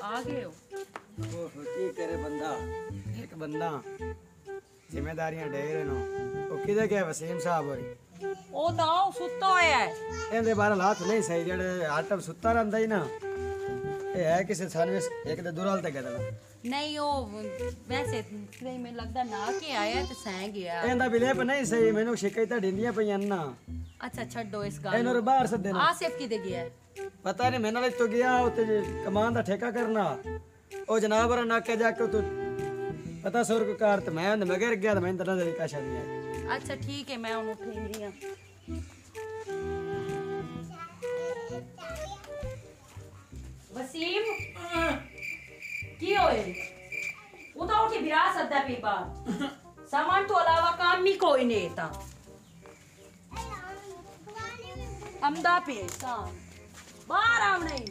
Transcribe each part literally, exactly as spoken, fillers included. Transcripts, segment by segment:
आ गए हो। ओह की करे बंदा एक बंदा जिम्मेदारियां ढेर नो ओ किदे के वसीम साहब होरी ओ ता सुत्ता होया है एंदे बारे हाथ नहीं सही जेड़े आटम सुत्ता रहंदा ही ना ए है किसे सर्विस एक दे दुराल ते गदा नहीं ओ वैसे नहीं में लगदा ना के आया ते सह गया एंदा भी लेप नहीं सही मेनू शिकायतां दिंदियां पईयां ना। अच्छा छड्डो इस गल एनो बाहर सद देना आसिफ किदे गया है पता नहीं मैंने तो गया उते कमान दा ठेका करना ओ जनाब रा नाके जाके तू पता सौ रुपये कार तो मैं मगर गया तो मैंने नजर का शादी। अच्छा ठीक है मैं उन उठेंगी हां वसीम की होए उदा उठी विरासत दा पेपा सामान तो अलावा काम भी कोई नहीं था अमदा पे काम बाहर आव नहीं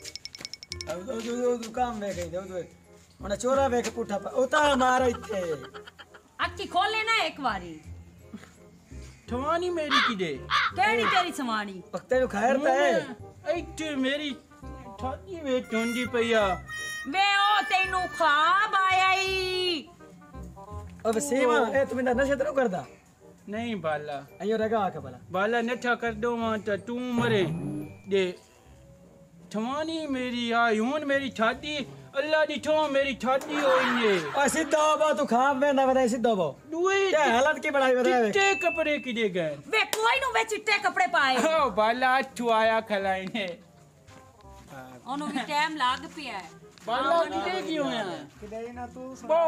अब तो जो जो काम में गई दो दो उन्हें चोरा वेख पुठा उता मार इथे अक्की खोले ना एक बारी ठवानी मेरी किदे केड़ी तेरी समानी पक्ते नु खैर ता है ऐते मेरी ठानी वे टोंडी पया वे ओ तेनू ख्वाब आयाई अब सीमा ए तुम इंदा नशे तो करदा नहीं बाला अयो रगा आके भला बाला नठा कर दो मां त तू मरे दे ठवानी मेरी आ यून मेरी छाती अल्लाह दी ठो मेरी छाती होई ने आ सीधा बा तू खाब वेंदा वदा सीधा बा दुए क्या हालत की बनाई वदा चिट्टे कपड़े किदे गए वे कोई नु वे चिट्टे कपड़े पाए ओ बाला तू आया खलाई ने ओनु भी टाइम लाग पिया है बाला किदे क्यों है किदे ना तू बो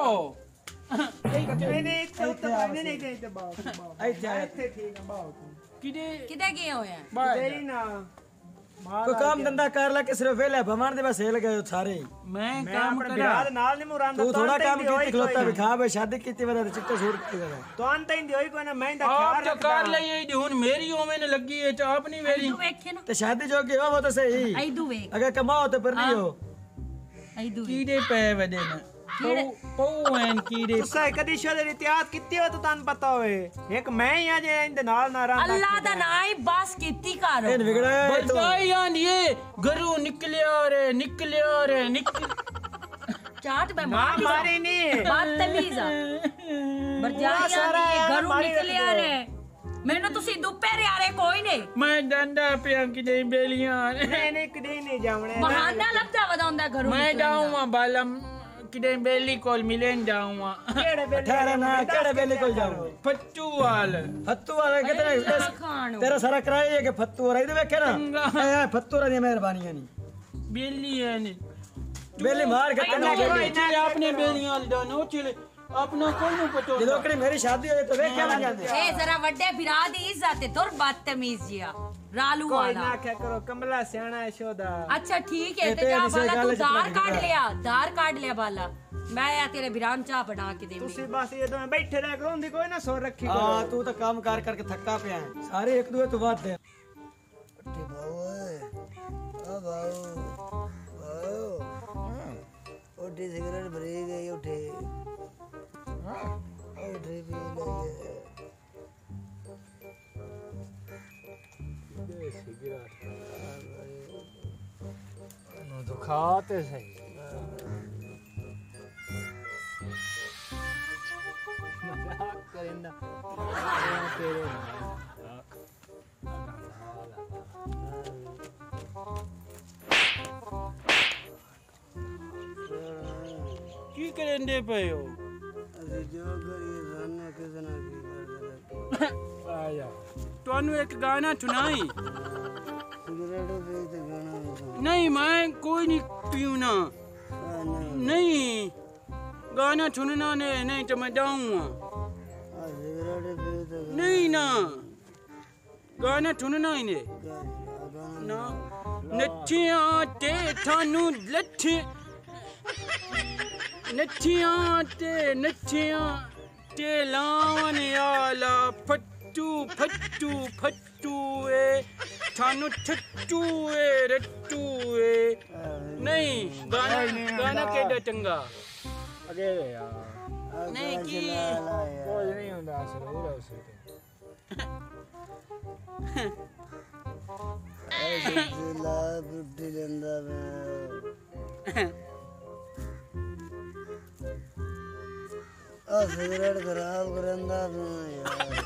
नहीं नहीं तो तो नहीं नहीं नहीं तो बाओ आई जा इथे ठीक है बाओ तू किदे किदे गए हो है किदे ना को काम धंधा कर ला के सिर्फ वेले भमान दे बस हेल गए सारे मैं मैं काम अपने करा बिराद नाल नहीं मुरांदा तू थोड़ा काम कीती खलोता भी खा बे शादी कीती वदा चिट्टे सूट की वदा तो अंत ही होई कोई ना मैं दा आप ख्याल तो रखदा कर लई दी हुन मेरी ओमे ने लगी है तो अपनी मेरी तू वेखे ना ते शादी जो की हो वो तो सही आई दू वे अगर कमाओ तो पर नहीं हो आई दू कीड़े पे वदे ना पौ एन कीड़े तुसा कदी शोदे इतिहास कित्ती हो तो तान पता होए एक मैं ही आ जे इंदे नाल ना रहंदा अल्लाह दा नाई बस कीती कर इन बिगड़े तो बजायान ये घरू निकलिया रे निकलिया रे निकल चाट में मां मार मारी नहीं बदतमीज बरजाया ये घरों निकलिया रे मैनू तुसी दुपहर यारे कोई नहीं मैं डंडा पिया कि नहीं बेलियां नहीं नहीं कदी नहीं जावणे बहाना लगता वदांदा घरों मैं जाऊंगा बालम किदे बेली कोल मिलेन जाऊंगा केड़े बेले ठहरा ना केड़े बेले को जाऊं फट्टू वाल फत्तू वाला कितने खानो तेरा सारा किराया है कि फत्तू वाला इधर देखे ना ए फत्तू वाला मेहरबानी नहीं बेली है ने बेली मार के तना के चले अपने बेलियां डानो चले अपना कोई नहीं पतो जदों कड़ी मेरी शादी होई तो वे क्या लग जाते ए जरा वड्डे बिरा दी इज्जत है तुर बदतमीज जिया रालू कोई वाला ना क्या करो कमला सियाना है शोदा अच्छा ठीक है ये ते जा तेरी से बाला तू गल जितना दार काट बिगड़ा। लिया दार काट लिया बाला मैं या तेरे बिराम चाह बना के दे तुसी बस ये तो बैठे रह करो उंदी कोई ना सो रखी करो हां तू तो काम कार करके थक्का पे है सारे एक दूसरे तो बात दे उठे भाऊ ओ भाऊ भाऊ उठे सिगरेट भरी गई उठे उठे पी लगे नो तो खाते सही मजाक करेंदा तेरे की करेंदे पयो अरे जो करिए सामने किसी ना की कर आया ਤੁਹਾਨੂੰ ਇੱਕ ਗਾਣਾ ਸੁਣਾਈ सिगरेट पी तो गाना नहीं मैं कोई नहीं पीऊँ ना नहीं गाना सुनना ने नहीं तो मैं जाऊँगा सिगरेट पी तो नहीं ना गाना सुनना ही ने ना नच्चियां ते थानू लट्ठी नच्चियां ते नच्चियां ते लावन आला फट्टू फट्टू फट्टू ए थानू छट्टू ए रट्टू ए नहीं गाना गाना केड़ा चंगा अगे यार नहीं की कोई नहीं हुंदा जरूर है उसे ऐसे ला बुद्धि लेंदा मैं आ सिगरेट खराब करंदा तू यार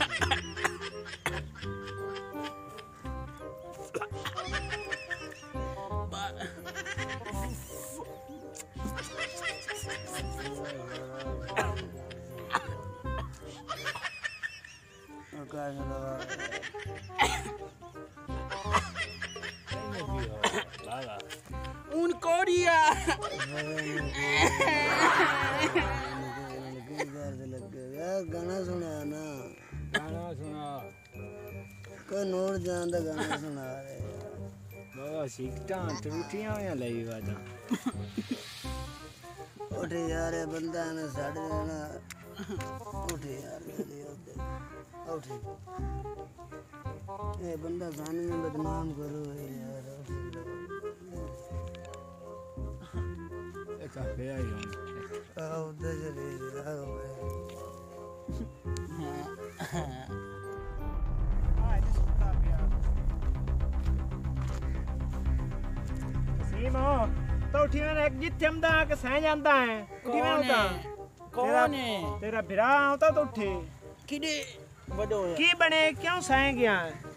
आकाश लगा उन कोरिया गाना सुना ना गाना सुना कोई नूर जान दा गाना सुना रे बाबा सिगटा टूटियां या लई वादा उठ यार ये बंदा ने साढ़े ना उठ यार जल्दी उठ ये बंदा गाने में बदनाम करो यार एक पे आई हूं आओ उधर चले आओ सीमो तो उठी मैंने एक जित जमदा के सह जांदा है उठी मैं होता कौन है तेरा भिरा होता तो उठे किदे बड़ो है की बने क्यों सह गया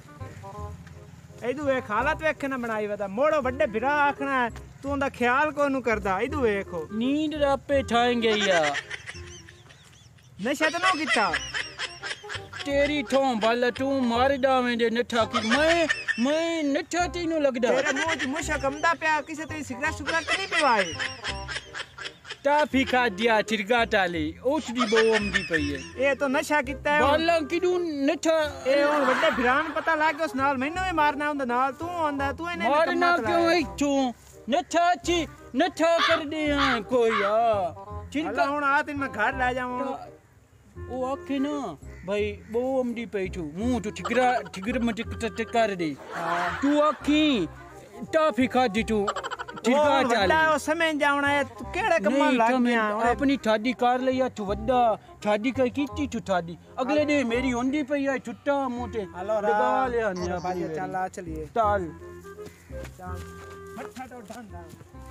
इदू वे हालत वेख ना बनाई वदा मोड़ो बड़े भिरा आखना तू उनदा ख्याल कोनु करदा इदू वेखो नींद रापे ठाएंगे या नशा तो नो किता तेरी ठों बल तू मार डावें दे नठा की मैं मैं नठा तीनू लगदा तेरे मुंह च मुशा कमदा पिया किसे तेरी सिगरेट सुगरेट तो नहीं पिवाई टाफी खा दिया चिरगा टाली ओछदी बोम दी पई है ये तो नशा किता है बाला किदू नठा ए हुन बड़े भिरान पता लग गया उस नाल मैनू भी मारना हुंदा नाल तू आंदा तू इने मारना क्यों है तू नठा ची नठा कर दे कोई आ चिरका चिरगा हुन आ तीन मैं घर ले जाऊं ओ आखे ना भाई बोम दी पई तू मुंह तो ठिगरा ठिगर मट कर दे तू आखी टाफी खा दी तू चिरगा ओ टाली वड्डा ओ समय जावना है तू केड़े कम्मा लग गया अपनी ठाडी कार लिया तू वड्डा ठाडी कई कीती तू ठाडी अगले दिन मेरी होंदी पई है छुट्टा मोटे हेलो दबा लिया ने भाई चल आ चलिए ताल चल मट्ठा तो ढंडा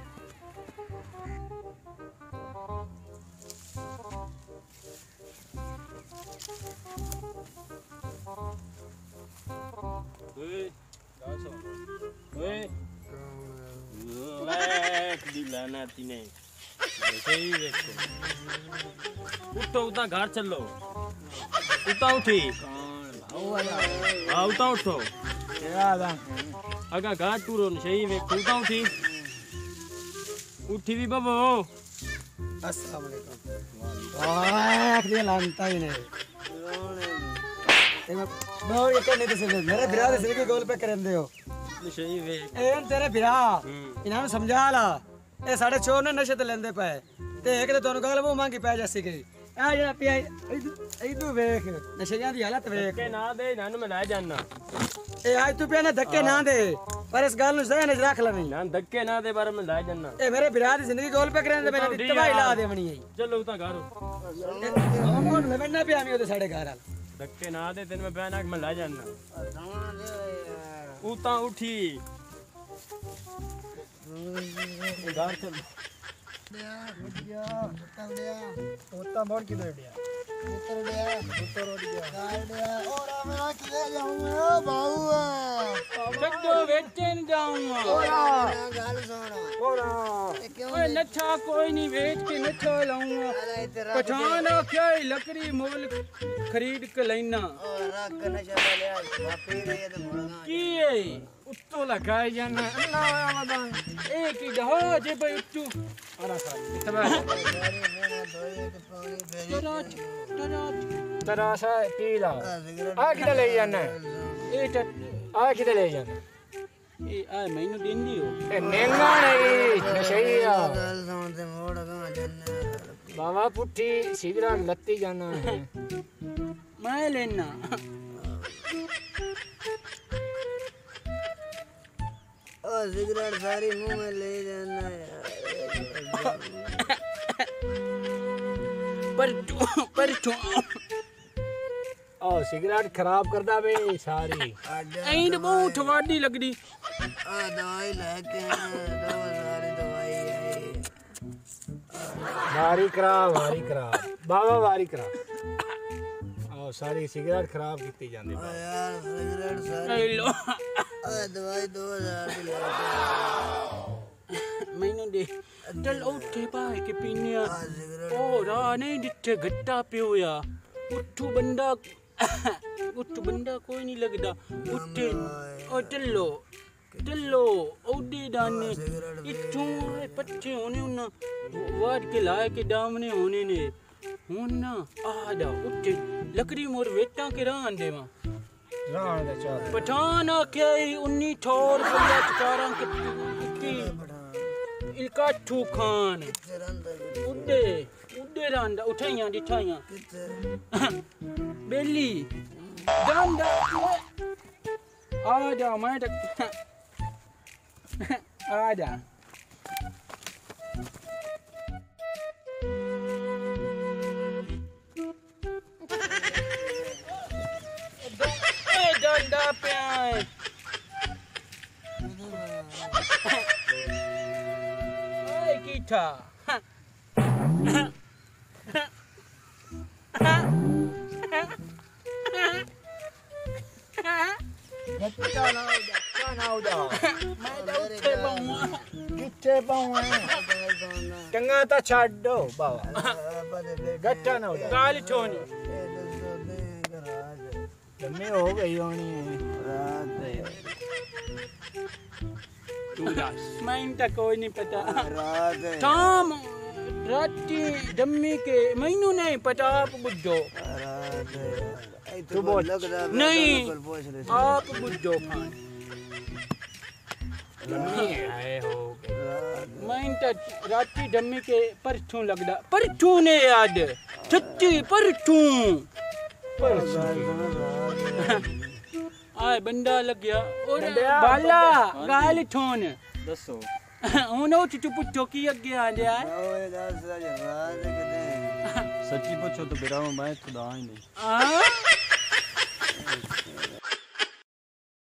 ओए दासो ओए लाख दिलाना तीने ऐसे ही देखो उठो उठा घर चलो उठा उठी हाँ उठा उठो अगा घाट टूरो सही देखो उठा उठी उठी भी बाबो अस्सलाम वालेकुम वाह ये लानता ही नहीं ए मैं मैं ये कहने तो से मेरे बिरा दे सिर के गोल पे करंदे हो सही वेख ए तेरे बिरा इन्हां नु समझा ला ए साडे चोर ने नशे ते लेंदे पे ते एक ते तोनु गल वो मांगी पै जैसी गई आ जेड़ा पिया इदू वेख नशेयां दी हालत वेख के ना दे नानू मैं ला जाना ए आज तू पिया ने धक्के ना दे पर इस गल नु ज़हन च रख लवी ना धक्के ना दे बार मैं ला जाना ए मेरे बिरा दी जिंदगी गोल पे करंदे मैंने तबाही ला देवनी है चलो उठा घर हमन लेवना पिया मी ओदे साडे घर आल धक्के ना दे तेन मैं बहना मैं ला जाना उता उठी घर चल होता मोड़ की दे दिया छड्डो वेचन जाऊंगा ओए नठा कोई नहीं वेच के नठा लाऊंगा पठान आख्या ही लकड़ी मोल खरीद के लेना की है उत्तो लगाए जाना अल्लाह वदा एक ही दहो जे भाई उत्तू अरा सा इतना तराशा पीला आ किधर ले जाना ए आ किधर ले जाना ए आ मैनू देंदी हो ए महंगा नहीं सही आ बाबा पुट्ठी सिगरा लत्ती जाना है मैं लेना ओ सिगरेट सारी मुंह में ले जाना यार पर पर ओ सिगरेट खराब करदा बे सारी ऐंड बहुत वाडी लगदी आ दवाई लेके दो सारी दवाई है भारी खराब भारी खराब बाबा वारी करा आओ सारी सिगरेट खराब की जाती ओ यार सिगरेट सारी ए लो ओए दवाई दो हजार दी ले मैनू दे चल उठे भाई के पीने आ सिगरेट ओ रा नहीं जिथे घट्टा पियो या उठू बंदा उठू बंदा कोई नहीं लगदा उठे ओ चलो चलो ओडी दाने इथों पट्टे होने उन्ना वाट के लाए के दामने होने ने हुन ना आदा उठे लकड़ी मोर वेटा के रान देवा रान दा चाल पठान आख्या उन्नी ठोर बंदा चकारां के की इलकाठू खान उड्डे उड्डे रांदा उठाइयां दिठाइयां बेली दांदा आ जा मैं तक आ जा दांदा पे आए ओए कीठा गट्टा ना उड़ा क्या ना उड़ा मैं तो उठे पाऊँ किथे पाऊं चंगा ता छाड़ दो बाबा गट्टा ना उड़ा गाल छोनी लम्बी हो गई होनी मैं इनका कोई नहीं पता रात है शाम राती डम्मी के मैनू नहीं पता आप बुझो रात है तू बोल। नहीं। कल पूछ रहे आप बुझो खान आए हो मैं इनका राती डम्मी के परछू लगदा परछू ने याद सच्ची परछू आए बंदा लग गया और बाला गाल ठोन दसो ਹੁਣ ਉਹ ਚੁੱਪ ਪੁੱਛੋ ਕੀ ਅੱਗੇ ਆ ਰਿਹਾ ਹੈ ओए दस रात कितने सच्ची पूछो तो बिरा मैं खुदा ही नहीं ਆ